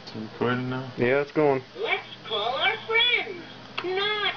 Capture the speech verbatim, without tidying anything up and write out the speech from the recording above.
It's recording now? Yeah, it's going. Let's call our friends. Nice.